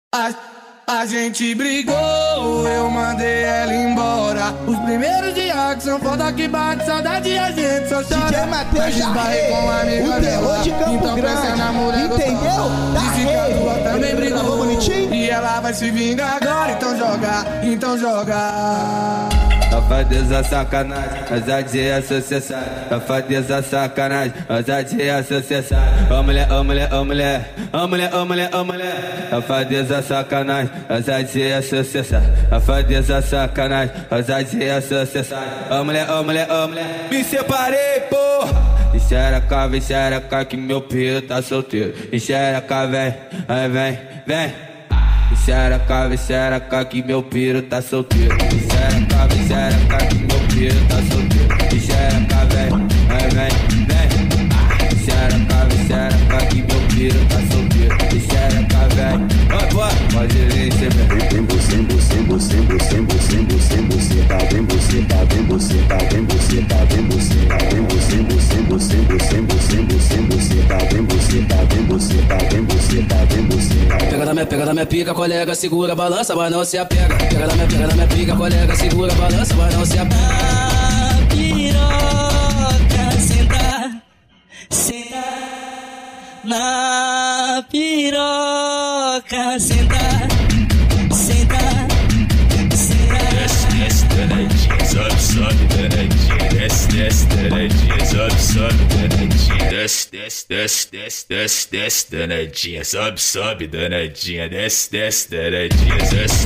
A gente brigou, eu mandei ela embora. Os primeiros dias que são foda que bate saudade e a gente só chora. Mas esbarrei com a amiga o terror de Campo então Grande, na mulher entendeu? Disse que a tua também brigou bonitinho. E ela vai se vingar agora, então joga. Safadeza sacanagem, ousadia sucessão. Safadeza sacanagem, ousadia sucessão. Ô mulher, ô mulher, ô mulher, ô mulher, ô mulher, ô mulher. Safadeza sacanagem, ousadia sucessão. Safadeza sacanagem, ousadia sucessão. Ô mulher, ô mulher, ô mulher. Me separei, porra. Enxereca que meu pio tá solteiro. Enxereca, vem, aí vem, vem. Enxereca que meu piro tá solteiro. Enxereca que meu piro tá solteiro. Enxereca, vem, vem, vem. Enxereca que meu piro tá solteiro. Enxereca, vem, vai, pode vir, cê vem. Vem você, vem você, vem você, tá, vem você, tá, vem você, tá, vem você, tá, vem você, tá, vem você, tá, vem você, tá, vem você, tá, vem você, tá, vem você. Pega da minha pica, colega, segura, balança, mas não se apega. Pega da minha pica, colega, segura, balança, mas não se apega. Piroca, senta na piroca, senta. Desce, danadinha, sobe, danadinha, desce, danadinha, sobe, danadinha, desce, danadinha, sobe, danadinha, desce, danadinha,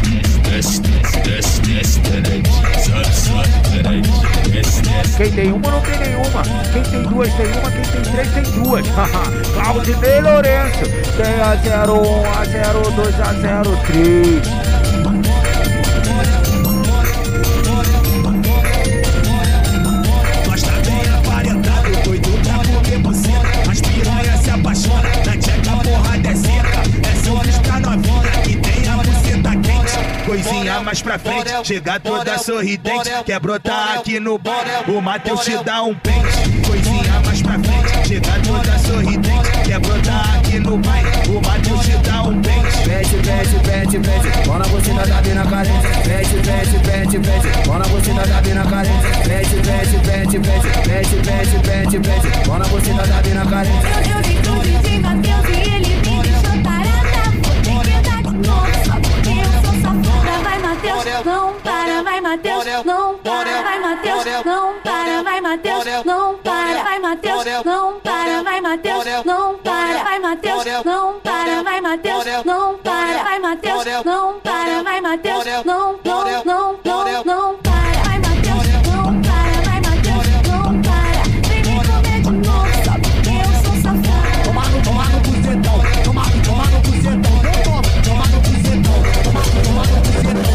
desce, danadinha, sobe, danadinha, desce. Quem tem uma não tem nenhuma, quem tem duas tem uma, quem tem três tem duas. Claudinei Lourenço, tem a 0, 1, a 0, 2, a 0, 3. Coisinha mais pra frente, chega toda sorridente. Quer brotar aqui no bar, o Matheus te dá um pente. Coisinha mais pra frente, chega toda sorridente. Quer brotar aqui no bar, o Matheus te dá um pente. Pede, mão na bocina da mina carente. Pede, mão na bocina da mina carente. Pede, mão na bocina da mina carente. Eu vi tudo de Matheus e ele me deixou tarada. Vou ter que dar de novo, só porque eu sou safada. Vai Matheus, não para, vai Matheus, não para, vai Matheus, não para, vai Matheus, não para, vai Matheus, não para, vai Matheus, não para, vai Matheus, não para, vai Matheus, não para, vai Matheus, não para, vai Matheus, não para, vai Matheus, não para, vai Matheus, não para. Vem me comer de novo, só porque eu sou safada. Toma no bucetão, toma no bucetão, toma no bucetão, toma no bucetão.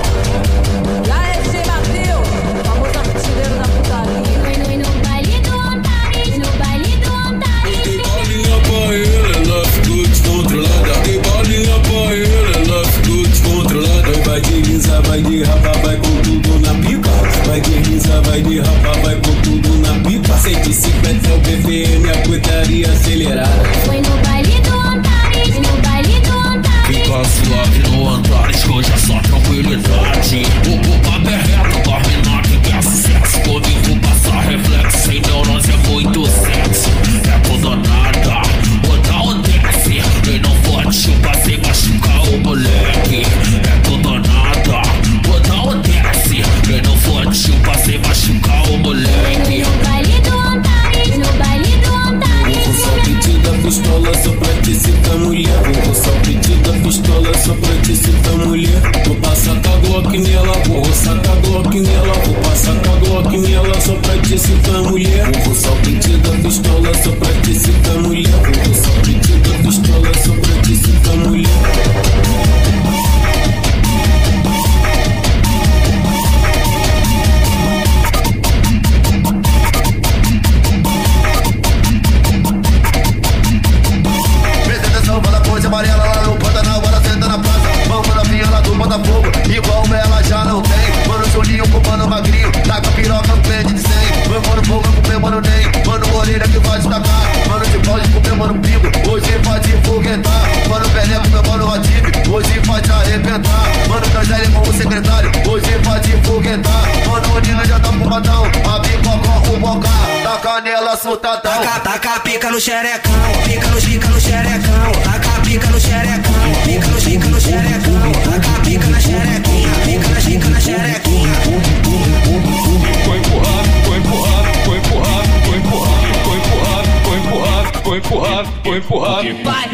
Já é DJ Matheus, famoso artilheiro da putaria. No baile do Antares, no baile do Antares. Tem bolinha pra ele, ela ficou descontrolada. Tem bolinha pra ele, ela ficou descontrolada. Vai deslizar, vai derrapar, vai com tudo na pica. Vai deslizar, vai derrapar, vai com tudo na pica. 150 é o BPM, a putaria acelerada. Foi no baile do Antares, no baile do Antares. Fica suave no Antares, que hoje é só tranquilidade. O papo é reto, dorme que quer sucesso. Comigo passa reflexo, sem neurose é muito sexo. É tudo ou nada, ou dá ou desce. Quem não for chupa sem machucar o moleque. É tudo ou nada, ou dá ou desce. Quem não for chupa sem machucar o moleque. No baile do Antares, no baile do Antares. Vou só pedir da pistola só pra te citar mulher. Vou só pedir da pistola só pra te citar mulher. Vou passar com a Glock nela, vou sacar a Glock nela. Vou passar com a Glock nela só pra te citar mulher. Vou só pedir da pistola só pra te citar mulher. Vou só pedir da pistola só pra te citar mulher. Amarela lá no Pantanal, ela senta na praça. Vamos na fila do Pantanal. voltadão. Taca a pica no xerecão, pica no xerecão. Taca a pica no xerecão, pica no xerecão. Taca a pica na xerequinha, pica na xerequinha. Foi empurrado, foi empurrado, foi empurrado, foi empurrado, foi empurrado, foi empurrado, foi empurrado, foi empurrado.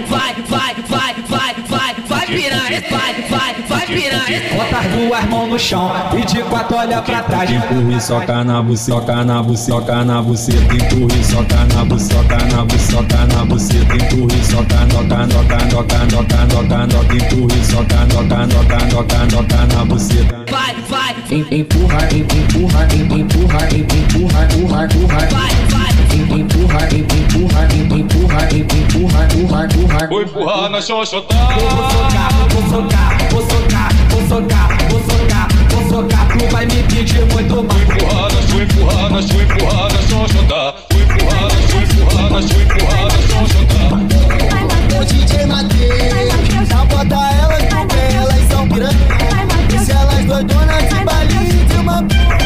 Vai piranha, vai piranha. Bota as duas mãos no chão e de quatro olha pra trás. Empurra, soca na buceta, na buceta, na buceta. Empurra, soca na buceta, na buceta, na buceta. Empurra, soca, noca. Empurra, soca, noca na buceta. Vai. Empurra. Vou empurrar na xoxota. Vou socar, tu vai me pedir muito mais. Vou empurrar na xoxota. Vou empurrar na xoxota. O DJ Matheus, já bota elas no pé, elas são piranhas. Se elas doidonas de balinha de uma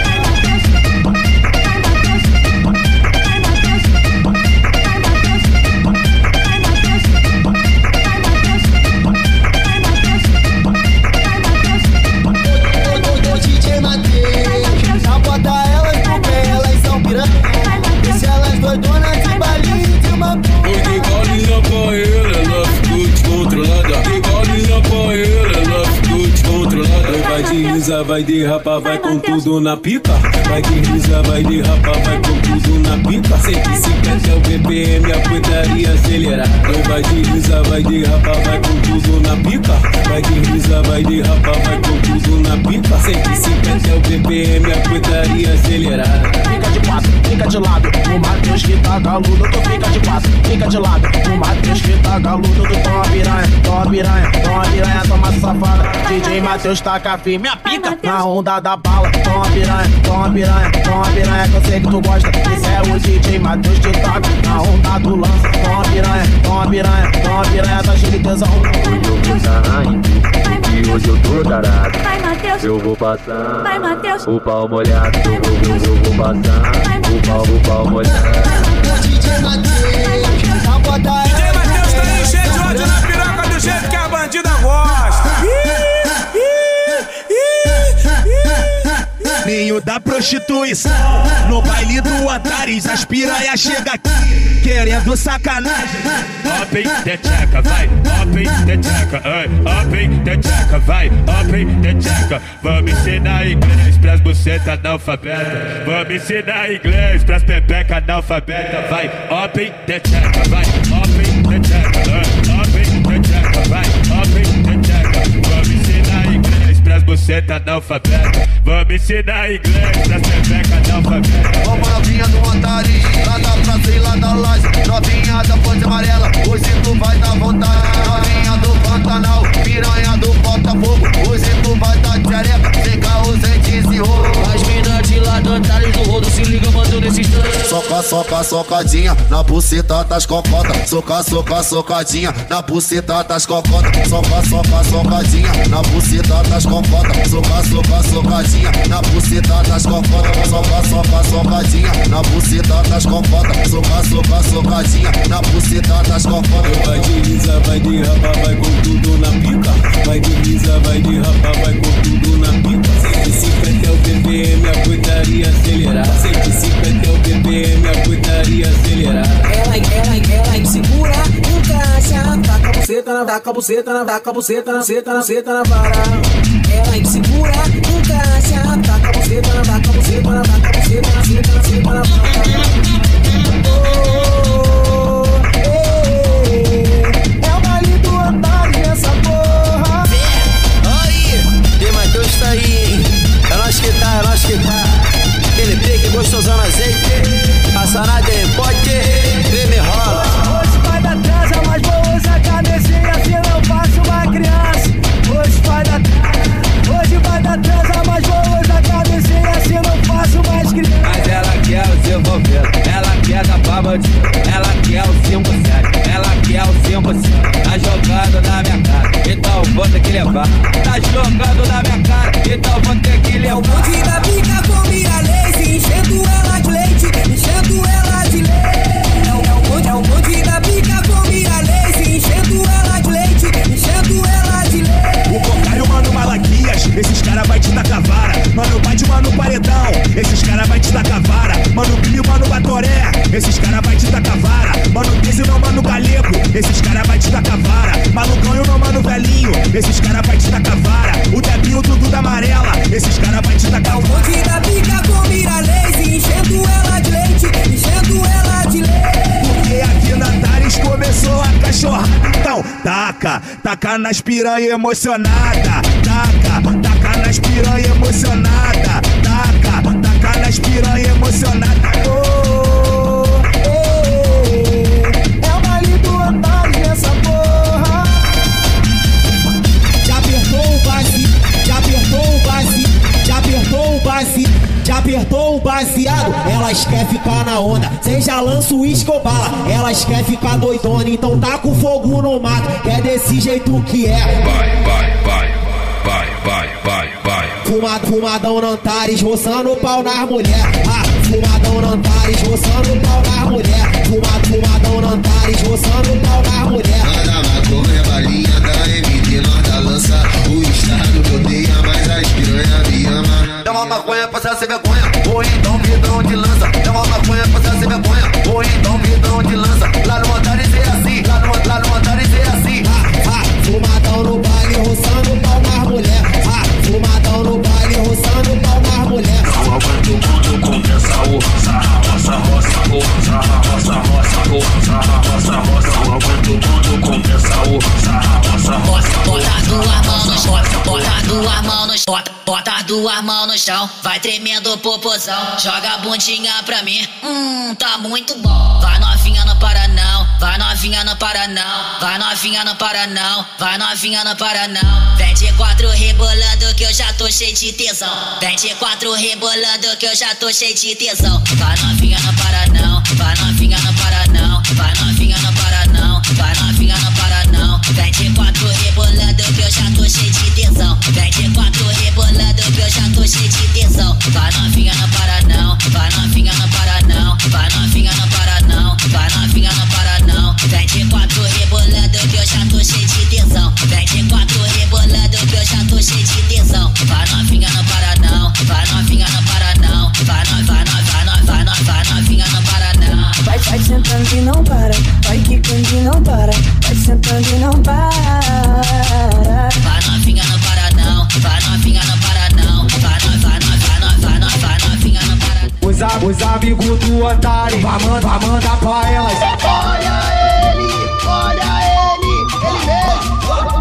O DJ Matheus, já bota elas no pé, elas são piranhas. Se elas doidonas de balinha de uma Porque galinha pra ele, ela ficou descontrolada. Que galinha pra ele, ela ficou descontrolada. Vai deslizar, vai derrapar, vai com tudo na pica. Vai deslizar, vai derrapar, vai com tudo na pica. 150 é o BPM, a putaria acelerar. Vai deslizar, vai derrapar, vai com tudo na pica. Vai deslizar, vai derrapar, vai com tudo na pica. 150 é o BPM, a putaria acelerar. Fica de quatro, fica de lado, o Matheus que tá galudo, tu fica de quatro, fica de lado, o Matheus que tá galudo, tu toma piranha, toma safada. DJ Matheus taca firme a pica na onda da bala, toma piranha, que eu sei que tu gosta. Esse é o DJ Matheus que taca na onda do lance, toma piranha, tá cheio de tesão. Hoje eu vou dar na e hoje eu tô tarado. Vai, Matheus. Eu vou passar. Vai, Matheus. O pau molhado. Eu vou passar. O pau molhado. DJ Matheus, já bota ela. DJ Matheus tá aí cheio de ódio na piroca do jeito que a bandida gosta. Ninho da prostituição, no baile do Antares, as piranhas chegam aqui, querendo sacanagem. Open the checa, vai, open the checa, open the checa, vai, open the checa. Vamos ensinar inglês pras bucetas analfabetas. Vamos ensinar inglês pras pepecas analfabetas. Vai, open the checa, vai, open the checa, open the checa, vai, open the checa. Vamos ensinar inglês pras bucetas analfabetas. Vamos ensinar inglês pras pepecas analfabetas. Vamos novinha do Antares, lá da praça e lá da laje. Novinha da ponte amarela, hoje tu vai dar vontade. Novinha do Pantanal, piranha do Botafogo, hoje tu vai dar xereca, sem carro, sem jeans e roubo. As minas de lá do Antares do rodo, se liga, mandando esse instante. Soca, socadinha na buceta das cocotas. Soca, socadinha na buceta das cocotas. Soca, socadinha na buceta das cocotas. Soca, socadinha na buceta das cocotas. Soca, socadinha na buceta das cocotas. Soca, socadinha na buceta das cocotas. Vai deslizar, vai derrapar, vai com tudo na pica. Vai deslizar, vai derrapar, vai com tudo na pica. 150 é o BPM, a putaria acelerar. 150 é o BPM, a putaria acelerar. Ela segura, encaixa. Taca a buceta na vara. Ela segura, encaixa. Taca a buceta na vara. É o baile do Antares nessa porra. Aí, tem Matheus tá aí. É nós que tá. Aquele pique gostosão no azeite. Passa nada em pote, creme rola. Hoje vai dar transa, mas vou usar a cabecinha, se não faço uma criança. Hoje vai dar transa, mas vou usar a cabecinha, se não faço mais criança. Mas ela quer o seu envolvido, ela quer dar pra bandido, ela quer o 5-7, ela quer o 5-7. Tá jogando na minha cara, então vou ter que levar. Tá jogando na minha cara, então vou ter que levar. É o bonde da pica com mira lace, enchendo ela de leite, enchendo ela de leite. esses caras vai te tacar vara. O Debinho, o Dudu da amarela, esses caras vai te tacar vara. O bonde da pica com mira laser, enchendo ela de leite, enchendo ela de leite. Porque aqui na Antares começou a cachorrada. Então, taca nas piranha emocionada. Taca nas piranha emocionada. Taca nas piranha emocionada. É o baile do Antares nessa porra. Já apertou o base, já apertou o base, já apertou o base, já apertou o baseado. Elas quer ficar na onda, cê já lança o escobala. Elas quer ficar doidona, então tá com fogo no mato. É desse jeito que é. Vai. Fumadão no Antares, roçando o pau nas mulher. Fumadão no Antares, roçando o pau nas mulher. Fumadão no Antares, roçando o pau nas mulher. Nada maconha, balinha da MD, nós da lança. O estado me odeia, mas as piranha me ama. Dá uma maconha pra você sem vergonha, ou então vidrão de lança. Dá uma maconha pra você sem vergonha, ou então vidrão de lança. Lá no Antares é assim, lá no Antares é assim. Fumadão no baile, roçando o pau nas mulher. Fumadão no baile, roçando o pau nas mulher. Não aguento quando começa o roça. Não aguento quando começa o roça. Bota duas mãos no chão, vai tremendo popozão. Joga a bundinha pra mim, tá muito bom. Vai novinha, não para não. Vai novinha, não para não. Vai novinha, não para não. Vai novinha, não para não. 24 rebolando que eu já tô cheio de tesão. 24 rebolando que eu já tô cheio de tesão. Vai novinha, não para não. Vai novinha, não para não. Vai novinha, não para não. Vai novinha, não para não. 24 rebolando que eu já tô cheio de tesão. 24 rebolando que eu já tô cheio de tesão. Vai novinha, não para não. Vai novinha, não para não. Vai novinha, não para não. Vai novinha, não para não. 24 rebolando que eu já tô cheio de tesão. 24 rebolando que eu já tô cheio de tesão. Vai novinha, não para não. Vai novinha, não para não. Vai novinha, não para não. Vai sentando e não para, vai quicando e não para, vai sentando e não para. Vai novinha, não para não. Vai novinha, não para não. Vai novinha, não para não. Os amigos do Antares, vai mandar pra elas. Olha ele mesmo.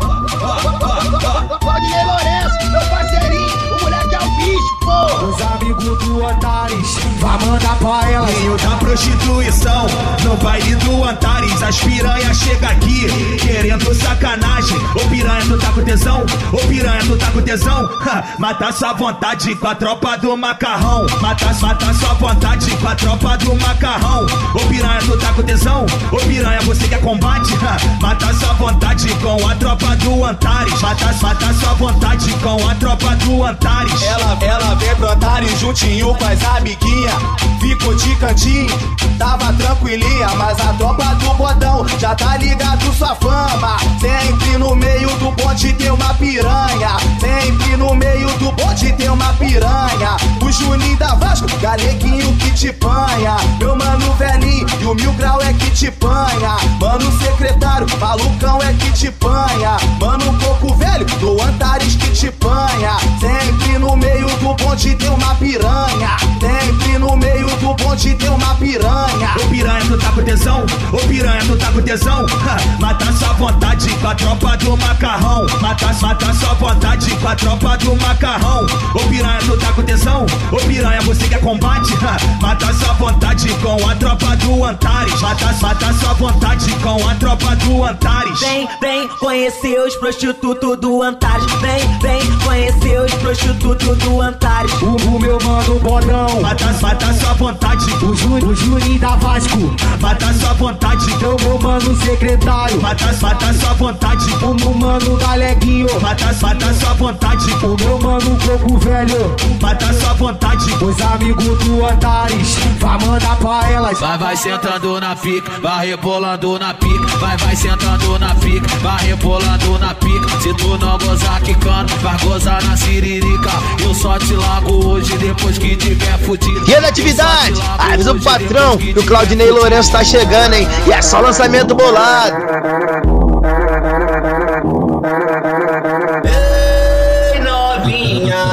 Claudinei Lourenço, meu parceirinho, o moleque é o bicho, pô. Os amigos do Antares, vai mandar pra elas. Meio da prostituição, no baile do Antares. As piranha chega aqui, querendo sacanagem. Ô piranha, tu tá com tesão? Ô piranha, tu tá com tesão? Mata sua vontade com a tropa do macarrão. Mata sua vontade com a tropa do macarrão. Ô piranha, tu tá com tesão? Ô piranha, você quer combate? Mata sua vontade com a tropa do Antares. Mata sua vontade com a tropa do Antares. Ela vem pro Antares juntinho com as amiguinha. Ficou de cantinho, tava tranquilinha. Mas a tropa do bodão já tá ligado sua fama. Sempre no meio do bonde tem uma piranha. Sempre no meio do bonde tem uma piranha. O Juninho da Vasco, galeguinho que te panha. Meu mano velhinho e o Mil Grau é que te panha. Mano secretário, malucão é que te panha. Mano coco velho, do Antares que te panha. Sempre no meio do bonde tem uma piranha. Sempre no meio do bonde tem uma piranha. Ô piranha, tu tá com tesão? Ô piranha, tu tá com tesão? Mata sua vontade com a tropa do macarrão. Mata sua vontade com a tropa do macarrão. Ô piranha, tu tá com tesão? Ô piranha, você quer combate? Mata sua vontade com a tropa do Antares. Mata sua vontade com a tropa do Antares. Vem conhecer os prostitutos do Antares. Vem conhecer os prostitutos do Antares. O meu mano bodão, mata sua vontade. O Juninho da Vasco, mata sua vontade. Então meu mano secretário, mata sua vontade. O meu mano galeguinho, mata sua vontade. O meu mano coco velho, mata sua vontade. Os amigos do Antares, vai mandar pra elas. Vai sentando na pica, vai rebolando na pica. Vai sentando na pica, vai rebolando na pica. Se tu não gozar quicando, vai gozar na siririca. Eu só te largo hoje depois que tiver fudido. Dia da atividade, avisa pro patrão que o Claudinei Lourenço tá chegando, hein? E é só lançamento bolado.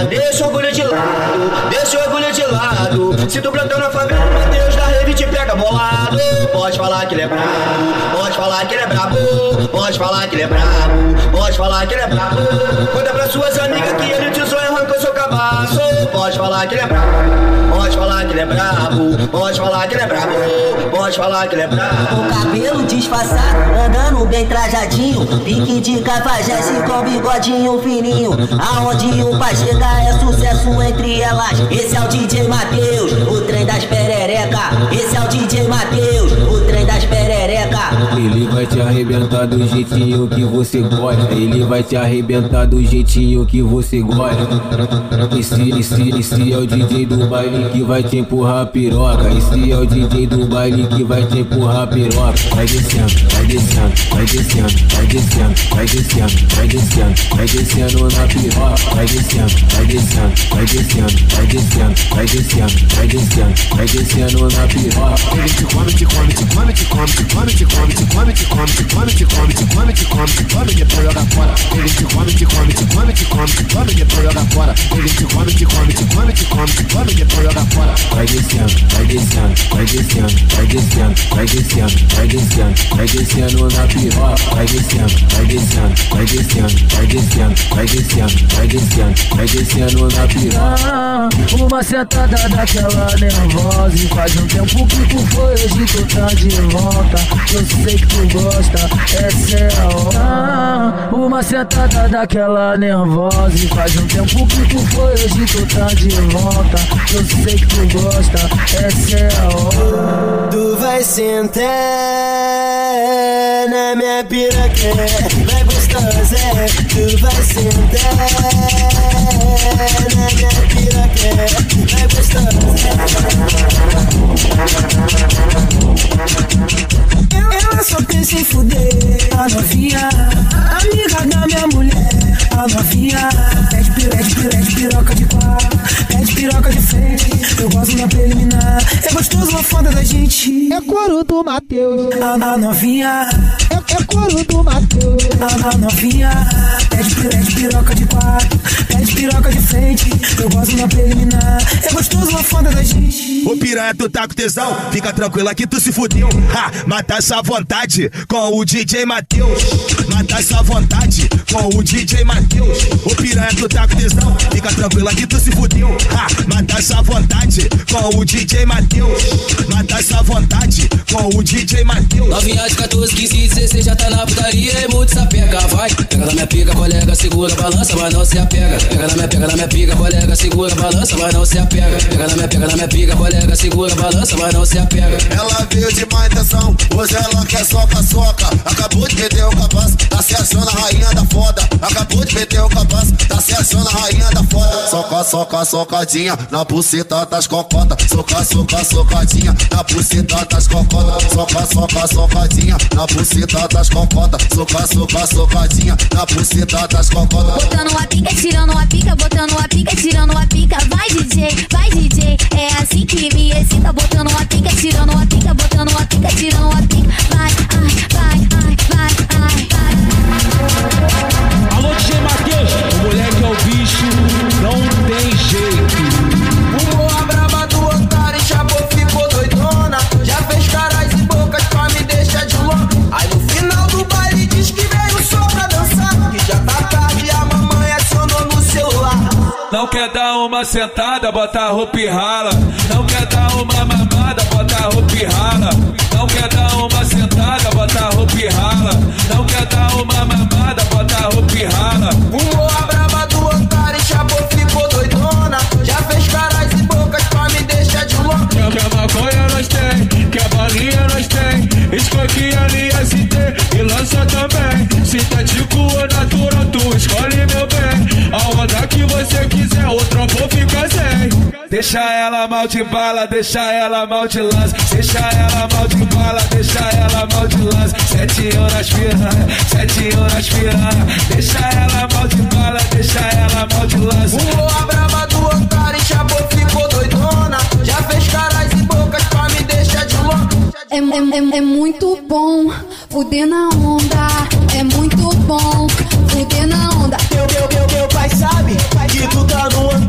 Deixa o orgulho de lado, deixa o orgulho de lado. Se tu plantão na favela, Matheus da rave te pega bolado. Pode falar que ele é brabo, pode falar que ele é brabo, pode falar que ele é brabo, pode falar que ele é brabo. Conta pra suas amigas que ele te zoou e arrancou seu cabaço. Pode falar que ele é brabo, pode falar que ele é brabo, pode falar que ele é brabo, pode falar que ele é brabo. O cabelo disfarçado, andando bem trajadinho, pique de cafajeste com bigodinho fininho. Aonde o pai chega é sucesso entre elas. Esse é o DJ Matheus, o trem das perereca. Esse é o DJ Matheus, o trem das perereca. Ele vai te arrebentar do jeitinho que você gosta. Ele vai te arrebentar do jeitinho que você gosta. Esse é o DJ do baile que vai te empurrar a piroca. Esse é o DJ do baile que vai te empurrar a piroca. Vai descendo, vai descendo, vai descendo, vai descendo, vai descendo, vai descendo, vai descendo na piroca. Vai descendo, vai descendo, vai descendo, vai descendo, vai descendo, vai descendo, vai descendo na piroca. Ele te come, te come, te come, te come, te come, te come, te come, te come, te come, te come, te come, te come, te come, depois joga fora. Ele te come, te come, te come, te come, te come, depois joga fora. Ele te come, te come, te come, te come, te come, depois joga fora. Vai descendo, vai descendo, vai descendo, vai descendo, vai descendo, vai descendo, vai descendo na piroca. Vai descendo, vai descendo, vai descendo, vai descendo, vai descendo, vai descendo, vai descendo na piroca. Uma sentada daquela nervosa e faz um tempo que tu foi, hoje tu tá de volta. Eu sei que tu gosta, essa é a hora. Uma sentada daquela nervosa e faz um tempo que tu foi, hoje tu tá de volta. Eu sei que tu gosta, essa é a hora. Tu vai sentar na minha piroca, vai gostosa. Tu vai sentar na minha piroca, vai gostosa. Ela só pensa em fuder a novinha, amiga da minha mulher. A novinha pede piroca de quatro, pede piroca de frente. Eu gosto na preliminar, é gostoso uma foda da gente. É couro do Matheus. A novinha é couro do Matheus. A novinha pede piroca de quatro, pede piroca de frente. Eu gosto na preliminar, é gostoso uma foda da gente. Ô piranha, tu tá com tesão? Fica tranquila que tu se fudeu. Ha, mata essa vontade com o DJ Matheus. Mata essa vontade com o DJ Matheus. Ô piranha, tu tá com tesão? Fica tranquila que tu se fudeu. Ha, mata essa vontade com o DJ Matheus. Mata essa vontade com o DJ Matheus. Novinha de 14, 15, 16 já tá na putaria e muito sapeca. Vai, pega na minha pica, colega, segura, balança, mas não se apega. Pega na minha pica, colega, segura, balança, mas não se apega. Pega na minha pica, colega, segura, balança, mas não se apega. Ela veio de má intenção, hoje ela quer soca-soca. Acabou de meter o capaz, tá se achando a rainha da foda. Acabou de meter o capaz, tá se achando a rainha da foda. Soca, soca, socadinha na buceta das cocotas. Soca, soca, socadinha na buceta das cocotas. Soca, soca, socadinha na buceta das cocotas. Soca, soca, socadinha na buceta das cocotas. Botando uma pica, tirando uma pica, botando uma pica, tirando uma pica. Vai DJ, é assim que me excita. Botando uma pica, tirando uma pica, botando uma pica, tirando uma pica. Vai, vai. Alô, DJ Matheus, o moleque é o bicho, não tem jeito. Uma braba do otário, chapou, ficou doidona. Já fez caras e bocas pra me deixar de louco. Aí no final do baile diz que veio só pra dançar, que já tá tarde e a mamãe acionou no celular. Não quer dar uma sentada, bota a roupa e rala. Não quer dar uma mamada, bota a roupa e rala. Não quer dar uma sentada, bota a roupa e rala. Não quer dar uma mamada, bota a roupa e rala. A braba do otário, chapou, ficou doidona. Já fez caras e bocas pra me deixar de louco. Que a maconha nós tem, que a balinha nós tem. Escoquinha linha ST e lança também. Sintético ou natural, tu escolhe meu bem. A onda que você quiser, o trampo fica sem. Deixa ela mal de bala, deixa ela mal de lança. Deixa ela mal de bala, deixa ela mal de lança. 7 horas piranha, 7 horas piranha. Deixa ela mal de bala, deixa ela mal de lança. A braba do otário, chapou, ficou doidona. Já fez caras e bocas pra me deixar de louco. É muito bom fuder na onda. É muito bom fuder na onda. Meu pai sabe que tu tá no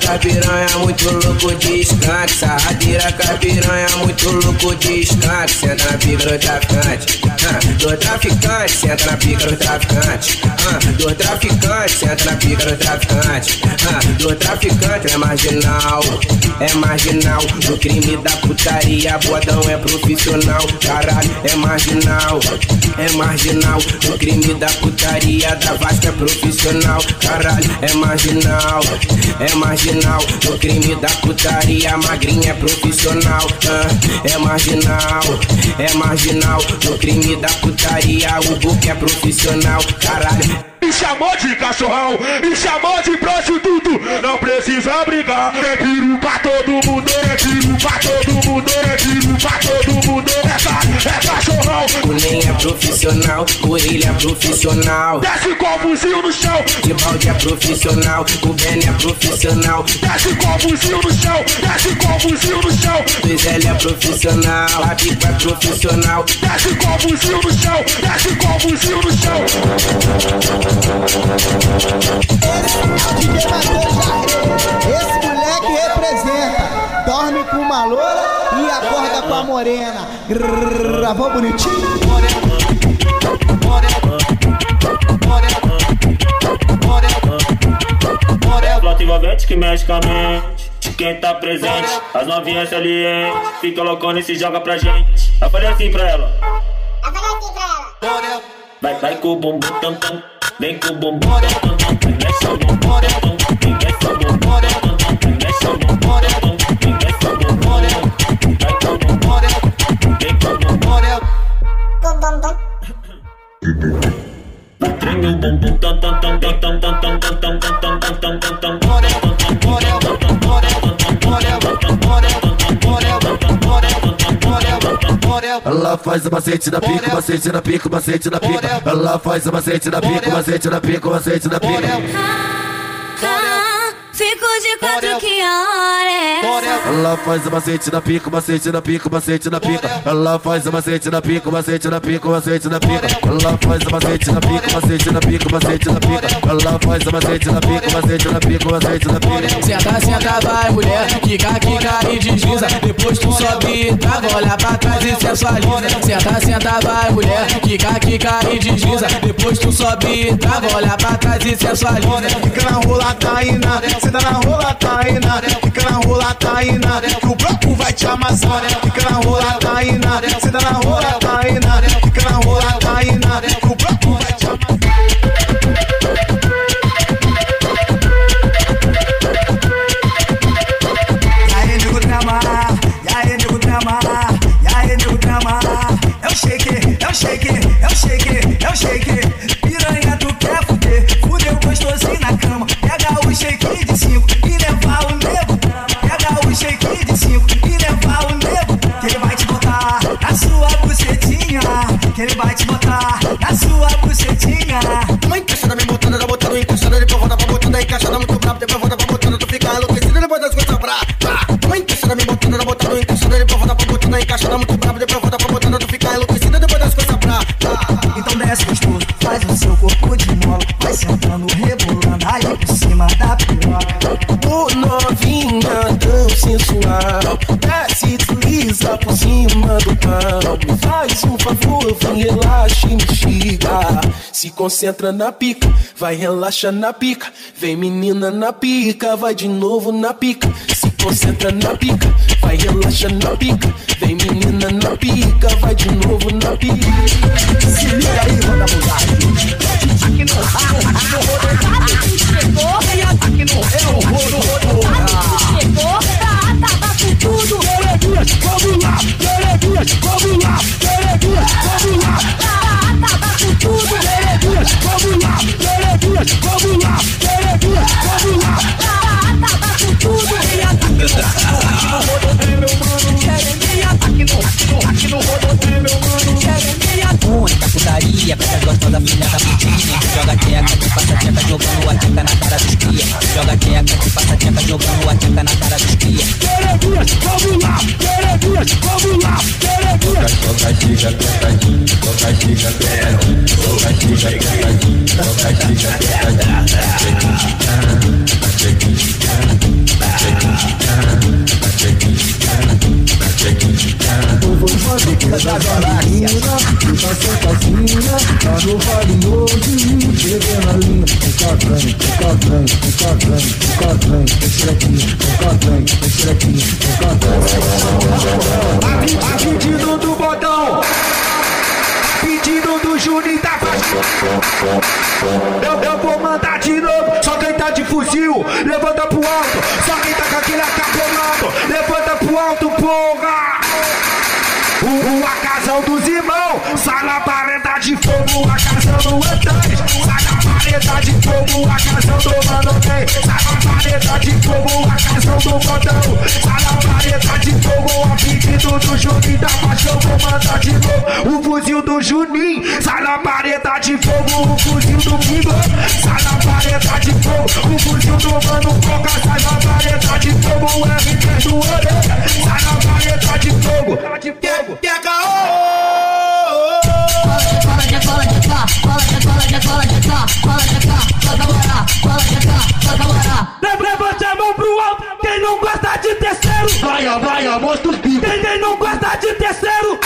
com a piranha, muito louco de skunk. Sarradeira com a piranha, muito louco de skunk. Senta na pica do traficante, do traficante. Senta na pica do traficante, do traficante. Senta na pica do traficante, do traficante. É marginal, é marginal. No crime da putaria, bodão é profissional. Caralho, é marginal, é marginal. No crime da putaria, da Vasco é profissional. Caralho, é marginal, é marginal. No crime da putaria, magrinha é profissional. É marginal, é marginal. No crime da putaria, o Book é profissional. Caralho. Me chamou de cachorrão, me chamou de prostituto. Não precisa brigar. É tiro pra todo mundo, é tiro pra todo mundo, é tiro pra todo mundo. É cachorrão. O Ney é profissional, o Ele é profissional. Desce com o fuzil no chão. De balde é profissional, o Ben é profissional. Desce com o fuzil no chão, desce com o fuzil no chão. O Zé é profissional, a Pico é profissional. Desce com o fuzil no chão, desce com o fuzil no chão. Esse moleque representa. Dorme com uma loura e acorda com a morena. Gravou bonitinho. Plota envolvente que mexe com a mente de quem tá presente. As novinhas salientes fica loucona e se joga pra gente. Eu falei assim pra ela. Vai com o bumbum tam tam. Vem com o bumbum tam tam. Mexe o bumbum tam tam. Mexe o bumbum tam tam. Mexe o bumbum tam tam. Mexe o bumbum tam tam. Vai com o bumbum. Vem com o bumbum. Treme o bumbum tam tam tam tam tam tam tam tam tam tam tam tam tam. Ela faz o macete na pica, macete na pica, macete na pica. Ela faz o macete na pica, macete na pica, macete na pica. Fico de quatro que hora é essa? Ela faz o macete na pica, macete na pica, macete na pica. Ela faz o macete na pica, macete na pica, macete na pica. Ela faz o macete na pica, macete na pica, macete na pica. Ela faz o macete na pica, macete na pica, macete na pica. Senta, senta, vai mulher, quica, quica e desliza. Depois tu sobe e trava, olha pra trás e sensualiza. Senta, senta, vai mulher, quica, quica e desliza. Depois tu sobe e trava, olha pra trás e sensualiza. Fica na rola, Taína, senta na rola, Taína. Fica na rola, Taína, que o bloco vai te amassar. Fica na rola, Taína, senta na rola, Taína. Fica na rola, Taína, que o bloco vai te amassar. E aí, nego drama, e aí, nego drama, e aí, nego drama. É o shake, é o shake, é o shake, é o shake. Piranha, tu quer fuder, fudeu gostosinho na cama. Pega o shake de 5 e leva o nego. Pega o shake de 5 e leva o nego. Que ele vai te botar na sua bucetinha. Que ele vai te botar na sua bucetinha. Uma encaixada me botando, ela botando encaixada. Depois volta pra botando a encaixada muito brabo. Depois volta pra botando, tu fica enlouquecido. Depois das coisas bravas. Uma encaixada me botando, ela botando encaixada. Depois volta pra botando a encaixada muito brabo. Depois volta pra botando, tu fica enlouquecido. Depois das coisas bravas. Então desce gostoso, faz o seu corpo de mola. Vai sentando, rebolando aí por cima da piroca. Ô novinha tão sensual, desce e desliza por cima do pau. Me faz um favor, vem relaxa e me xiga. Se concentra na pica, vai relaxa na pica. Vem menina na pica, vai de novo na pica. Se concentra na pica, vai relaxa na pica. Vem menina na pica, vai de novo na pica. Se liga aí, roda mudar. Aqui no aqui no Chegou pra acabar com tudo. Quereguinhas, vamos lá. Quereguinhas, vamos lá. Quereguinhas, vamos lá. Pra acabar com tudo. Quereguinhas, vamos lá. Quereguinhas, vamos lá. Quereguinhas, vamos lá. Pra acabar com tudo. Aqui no rododendro, meu mano. Única putaria, pra essa gostosa filha da putinha. Joga tcheca, que passa tcheca, jogando a tcheca na cara dos cria. Joga tcheca, que passa tcheca, jogando a tcheca na cara dos cria. Quereguinhas, vamos lá. Quereguinhas, vamos lá. Quereguinhas. Toca, xiga, apertadinho. Toca, xiga, apertadinho. Toca, xiga, apertadinho. Toca, xiga, apertadinho. carinhoso. Cheguei na linha, vem cá, A pedido do Bodão, pedido do Juninho da faixa. Eu vou mandar de novo. Só quem tá de fuzil, levanta pro alto. Só quem tá com aquele acabamento, levanta pro alto, porra. A casão dos irmãos, sai na parede de fogo, a casão do Antares. Sai na parede de fogo, a casão do Mano Tem. Sai na parede de fogo, a casão do Bodão. Sai na parede de fogo, a pedido do Juninho da Paixão. Vou mandar de novo o fuzil do Juninho. Sai na parede de fogo, o fuzil do Pingo. Sai na parede de fogo, o fuzil do Mano Coca. Sai na parede de fogo, o R3 do Orelha. Sai na parede de fogo. Pega levante a mão pro alto, quem não gosta de terceiro. Vai, mostra o pico. Quem não gosta de terceiro.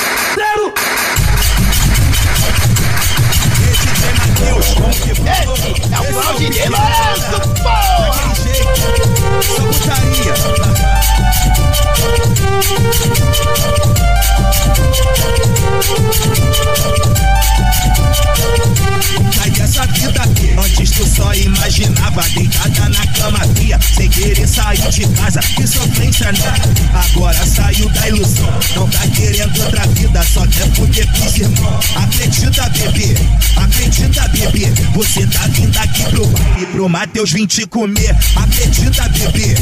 Esse é o Claudinei Lourenço, porra! Aí essa vida aqui, antes tu só imaginava deitada na cama fria, sem querer sair de casa, que sofrência, né? Agora saiu da ilusão, não tá querendo outra vida, só quer poder pros irmãos. Acredita, bebê, você tá vindo aqui pro baile, pro Mateus 20 comer. Acredita, bebê,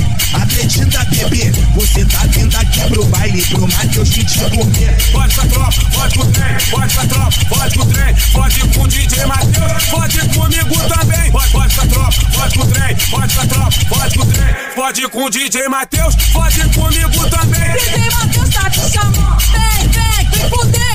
você tá vindo aqui pro baile, pro Mateus 20 comer. Pode pra tropa, pode pro trem, pode pra tropa, pode pro trem, pode com o DJ Mateus, pode comigo também. Pode pra tropa, pode pro trem, pode pra tropa, pode pro trem, pode com o DJ Mateus, pode comigo também. DJ Mateus tá te chamando, vem fuder,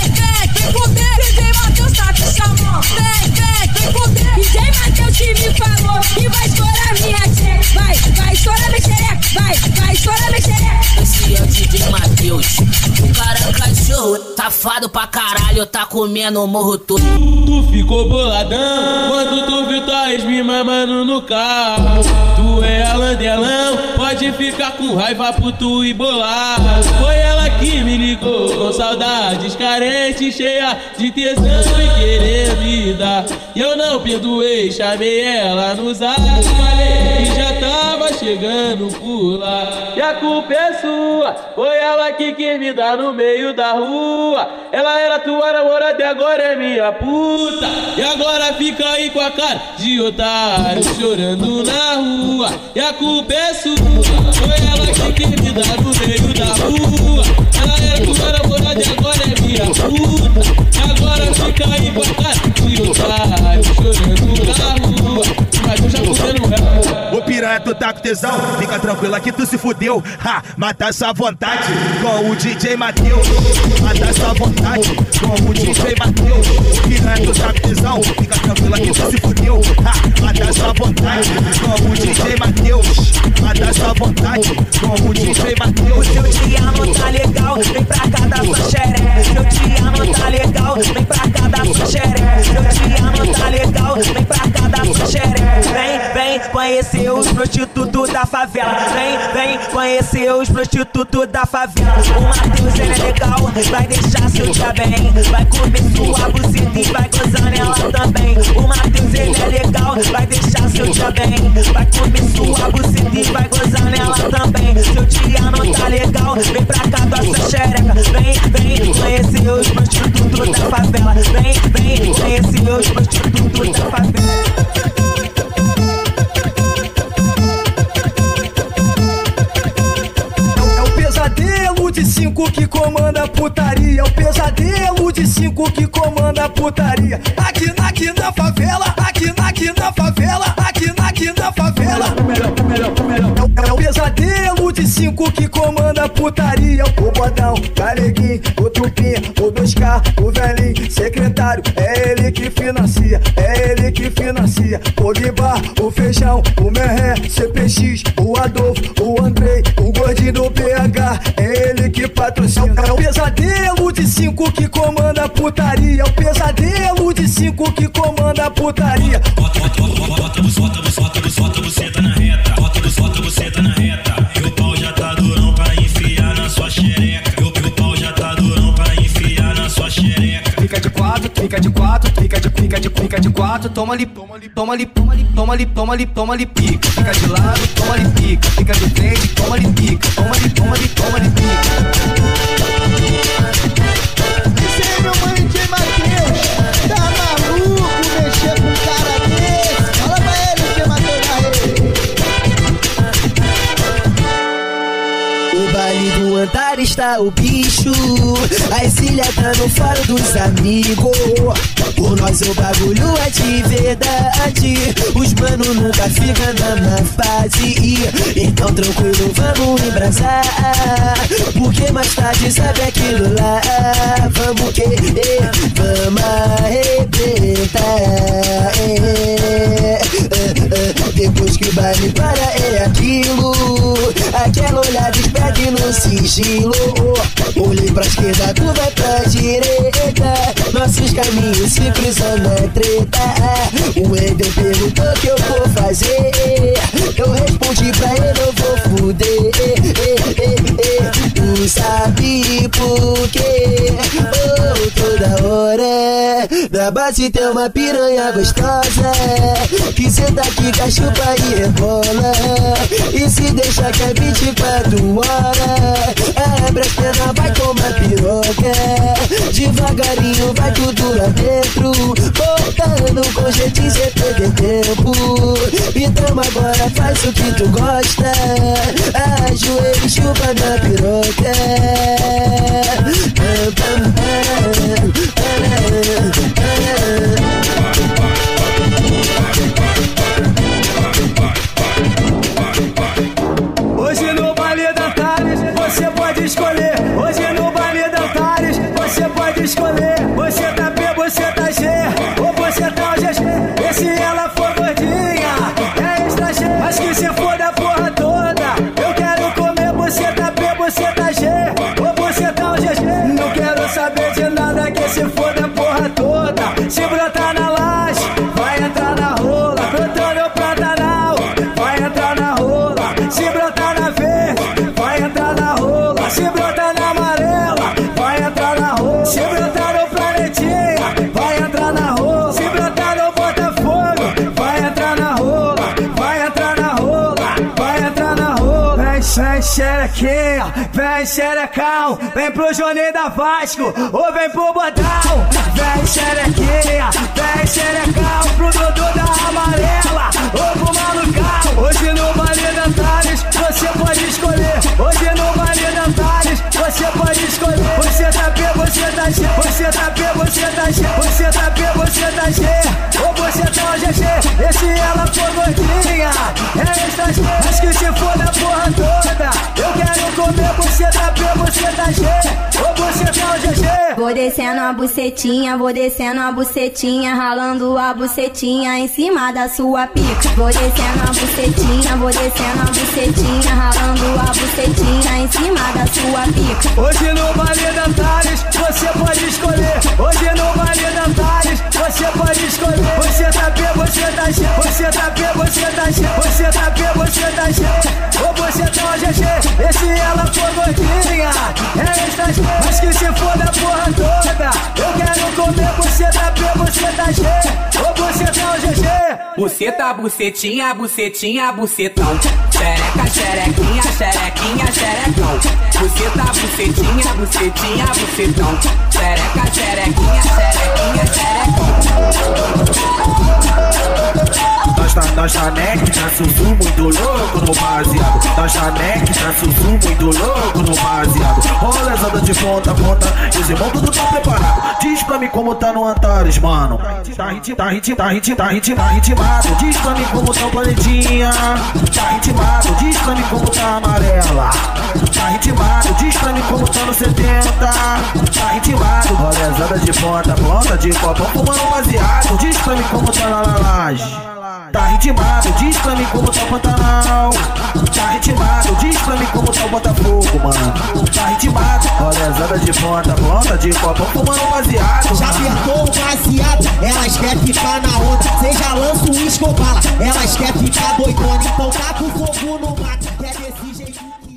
vem fuder. DJ Mateus tá te chamando, vem fuder. DJ Mateus que me falou que vai estourar minha xereca, vai estourar minha xereca, vai estourar minha xereca. Esse é o DJ Mateus, o cara é cachorro, safado pra caralho, tá comendo o morro todo. Tu ficou boladão quando tu viu tua ex me mamando no carro. Tu é alandelão, pode ficar com raiva puto e bolado. Foi ela que me ligou com saudades, carente, cheia de tesão e querer me dar. E eu não perdoei, chamei ela no zap, falei que já tava chegando por lá. E a culpa é sua, foi ela que quis me dar no meio da rua. Ela era tua namorada e agora é minha puta. E agora fica aí com a cara de otário, chorando na rua. E a culpa é sua, foi ela que quis me dar no meio da rua. Ela era tua namorada e agora é minha puta. E agora fica aí com a cara de otário, chorando na rua. Mas eu já comendo ela. Ô piranha, tu tá com tesão? Fica tranquila que tu se fudeu. Ha, mata sua vontade com o DJ Mateus. Mata sua vontade com o DJ Mateus. Ô piranha, tu tá com tesão? Fica tranquila que tu se fudeu. Ha, mata sua vontade com o DJ Mateus. Mata sua vontade com o DJ Mateus. Seu dia não tá legal, vem pra cá da sua xereca. Seu dia não tá legal, vem pra cá da sua xereca. Seu dia não tá legal, vem pra cá da sua xereca. Vem conhecer os prostitutos da favela. Vem conhecer os prostitutos da favela. O Mateus ele é legal, vai deixar seu dia bem. Vai comer sua buceta e vai gozar nela também. O Mateus ele é legal, vai deixar seu dia bem. Vai comer sua buceta e vai gozar nela também. Seu dia não tá legal, vem pra cá da sua xereca. Vem conhecer os prostitutos da favela. Vem conhecer os prostitutos da favela. De 5 que comanda a putaria, é o pesadelo de 5 que comanda a putaria. Aqui na favela, aqui na favela, aqui na favela. É o pesadelo de 5 que comanda a putaria. O Bodão, Galeguinho, o Trupinha, o 2K, o velhinho, secretário. É ele que financia, o Guibar, o Feijão, o Merré, CPX, o Adolfo, o Andrei, o gordinho do PH. É ele que patrocina. patrocina. É o pesadelo de 5 que comanda a putaria. É o pesadelo de 5 que comanda a putaria. Bota você tá na reta. Bota você tá na reta. E o pau já tá durão pra enfiar na sua xereca. E o pau já tá durão pra enfiar na sua xereca. Fica de 4, fica de 4, fica de 4, toma ali, pica. Fica de lado, toma ali, pica. Fica de frente, toma ali, pica. Toma ali, pica. Esse aí é meu mano DJ Matheus. Tá maluco mexer com um cara desse? Fala pra ele, DJ Matheus aí. O baile do Antares tá o bicho. As ilhas tá no faro dos amigos. Por nós o bagulho é de verdade. Os mano nunca ficam na má fase. Então tranquilo, vamos embrasar. Porque mais tarde sabe aquilo lá. Vamos querer, vamos arrebentar. Depois que o baile para é aquilo. Aquela olhada esperta e no sigilo. Olhei pra esquerda, tu vai pra direita. Nossos caminhos se cruzam na treta. O Eder perguntou o que eu vou fazer. Eu respondi pra ele, eu vou fuder. Tu sabe por quê? Oh, toda hora na base tem uma piranha gostosa que senta aqui, cachupa e rebola. E se deixa que é 24 horas. Abre as pernas, vai tomar piroca. Devagarinho vai tudo lá dentro. Voltando com jeitinho sem perder tempo. Então agora faz o que tu gosta. Ajoelha e chupa na piroca. Hoje no baile da Antares você pode escolher. Hoje no baile da Antares você pode escolher. Você tá P, você tá G, ou você tá o GG. E se ela for gordinha, é extra G. Mas que se for da porra toda, eu quero comer. Você tá P, você tá G, ou você tá o GG. Não quero saber de nada que se for da porra toda. Se brotar na laje, vai entrar na rola. Brotando eu Pantanal, vai entrar na rola. Se brotar na verde, vai entrar na rola. Se brotar na amarela, vai entrar na rola. Se brotar no planetinha, vai entrar na rola. Se brotar no Botafogo, vai entrar na rola. Vai entrar na rola, vai entrar na rola. Vem xerequinha, vem xerecão. Vem pro Johnny da Vasco, ou vem pro Bodão. Vem xerequinha, vem xerecão. Pro Dodô da amarela, ou pro Malucão. Hoje no baile da Antares você pode escolher. Hoje no baile da Antares você pode escolher. Você tá P, você tá G. Você tá P, você tá G. Você tá P, você tá G, ou você tá o GG. E se ela for gordinha, é extra G. Mas que se for da porra toda, eu quero comer. Você tá P, você tá G, ou você tá o GG. Vou descendo a bucetinha, vou descendo a bucetinha, ralando a bucetinha em cima da sua pica. Vou descendo a bucetinha, vou descendo a bucetinha, ralando a bucetinha em cima da sua pica. Hoje no baile da Antares você pode escolher. Hoje no baile da Antares você pode escolher. Você tá P, você tá G. Você tá P, você tá G. Você tá P, você tá G, ou você tá o GG. E se ela for gordinha, é extra G. Mas que se for da porra toda, eu quero comer. Você tá P, você tá G, ou você tá o GG. Você tá bucetinha, bucetinha, bucetão. Xereca, xerequinha, xerequinha, xerecão. Você tá bucetinha, bucetinha, bucetão. Xereca, xerequinha, xerequinha, xerecão. Da Chanec, tá sussu muito louco no baseado. Da Chanec, tá sussu muito louco no baseado. Rola as ondas de ponta a ponta, e os irmãos tudo tá preparado. Diz pra mim como tá no Antares, mano. Tá ritmado. Diz pra mim como tá o planetinha. Tá ritmado. Diz pra mim como tá a amarela. Tá ritmado. Diz pra mim como tá no 70. Tá ritmado. Rola as ondas de ponta a ponta, de copão fumando baseado. Diz pra mim como tá na laje. Tá ritmado, diz pra mim como tá o Pantanal. Tá ritmado, diz pra mim como tá o Botafogo, mano. Tá ritmado, olha de ponta de copa, fumando baseado. Já apertou o baseado, elas querem ficar na onda. Seja lança o escobala, elas querem ficar doidona. Então tá com fogo no mato, que é desse jeito que